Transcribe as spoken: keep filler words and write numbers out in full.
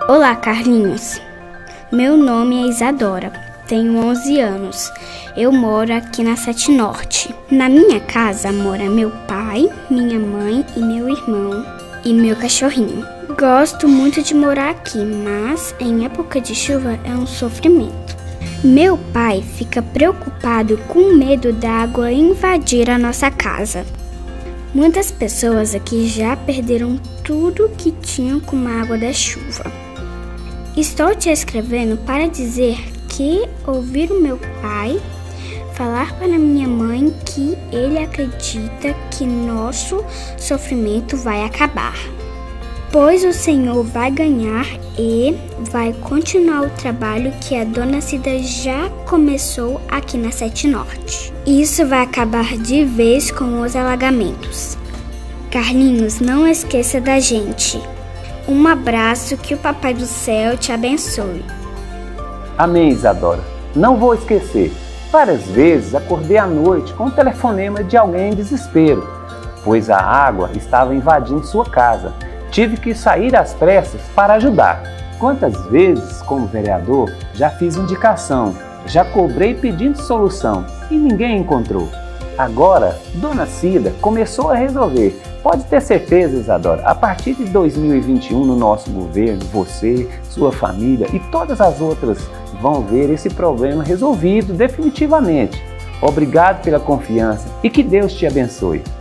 Olá, Carlinhos. Meu nome é Isadora, tenho onze anos. Eu moro aqui na Sete Norte. Na minha casa mora meu pai, minha mãe e meu irmão e meu cachorrinho. Gosto muito de morar aqui, mas em época de chuva é um sofrimento. Meu pai fica preocupado com medo da água invadir a nossa casa. Muitas pessoas aqui já perderam tudo que tinham com a água da chuva. Estou te escrevendo para dizer que ouvi o meu pai falar para minha mãe que ele acredita que nosso sofrimento vai acabar, pois o Senhor vai ganhar e vai continuar o trabalho que a Dona Cida já começou aqui na Sete Norte. Isso vai acabar de vez com os alagamentos. Carlinhos, não esqueça da gente. Um abraço, que o Papai do Céu te abençoe. Amém, Isadora. Não vou esquecer. Várias vezes acordei à noite com o telefonema de alguém em desespero, pois a água estava invadindo sua casa. Tive que sair às pressas para ajudar. Quantas vezes, como vereador, já fiz indicação, já cobrei pedindo solução e ninguém encontrou. Agora, Dona Cida começou a resolver. Pode ter certeza, Isadora, a partir de dois mil e vinte e um, no nosso governo, você, sua família e todas as outras vão ver esse problema resolvido definitivamente. Obrigado pela confiança e que Deus te abençoe.